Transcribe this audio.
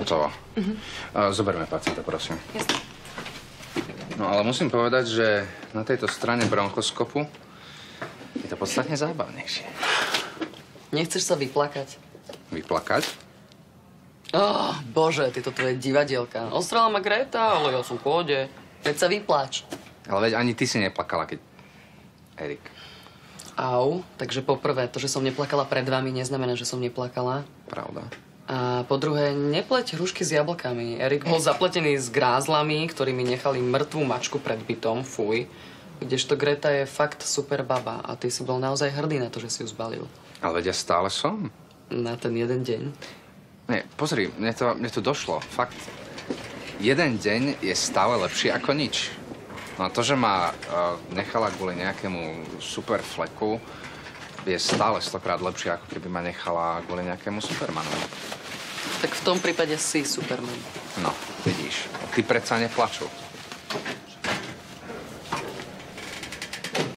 Hotovo. Zoberme pacienta, prosím. Jasne. No ale musím povedať, že na tejto strane bronchoskopu je to podstatne zábavnejšie. Nechceš sa vyplakať? Vyplakať? Bože, tieto tvoje divadielka. Ostrela ma Greta, ale ja som v pohode. Veď sa vypláč. Ale veď ani ty si neplakala, keď... Erik. Au, takže poprvé, to, že som neplakala pred vami, neznamená, že som neplakala. Pravda. A po druhé, nepleť hrušky s jablkami. Erik bol zapletený s grázlami, ktorí mi nechali mŕtvú mačku pred bytom, fuj. Kdežto Greta je fakt super baba a ty si bol naozaj hrdý na to, že si ju zbalil. Ale veď ja stále som. Na ten jeden deň. Nie, pozri, mne to došlo. Fakt, jeden deň je stále lepší ako nič. No a to, že ma nechala kvôli nejakému super fleku, je stále 100-krát lepšie, ako keby ma nechala kvôli nejakému Supermanovi. Tak v tom prípade si Superman. No, vidíš, ty predsa neplaču.